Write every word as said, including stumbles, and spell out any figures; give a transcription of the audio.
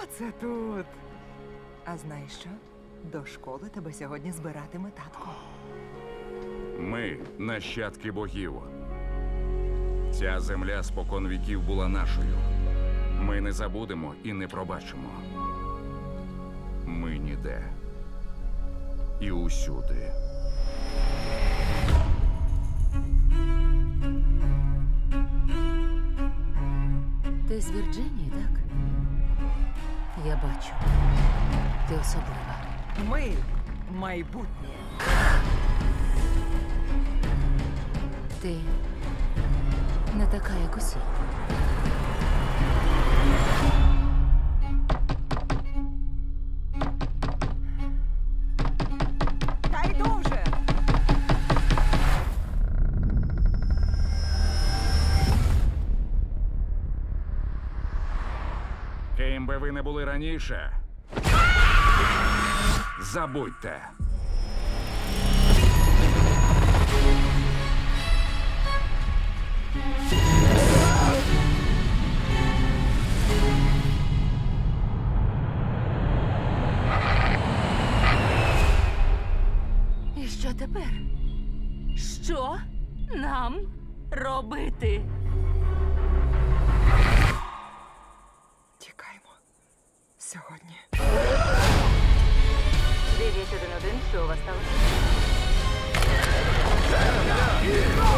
це тут? А знаєш що? До школи тебе сьогодні збиратиме татко. Ми нащадки богів. Ця земля спокон віків була нашою. Ми не забудемо і не пробачимо. Ми ніде. І усюди. Ти з Вірджинії, так? Я бачу. Ти особлива. Ми майбутнє. Ти не така, як усі. Та йду вже! Ким би ви не були раніше, забудьте. І що тепер? Що нам робити? Тікаймо. Сьогодні. дев'ять один один, що у вас сталося?